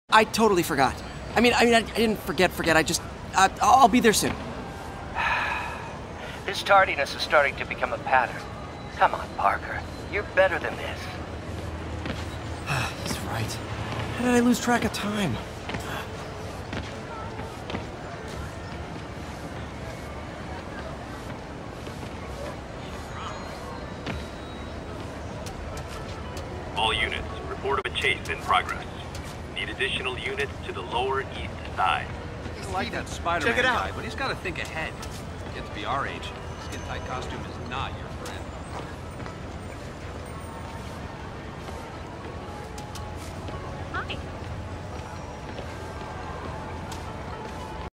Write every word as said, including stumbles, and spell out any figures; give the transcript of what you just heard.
I totally forgot. I mean, I mean, I, I didn't forget, forget. I just, uh, I'll be there soon. This tardiness is starting to become a pattern. Come on, Parker. You're better than this. He's right. How did I lose track of time? All units, report of a chase in progress. Need additional units to the lower east side. I like that Spiderman guy, but he's got to think ahead. Get to be our age. Skin-tight costume is not your friend.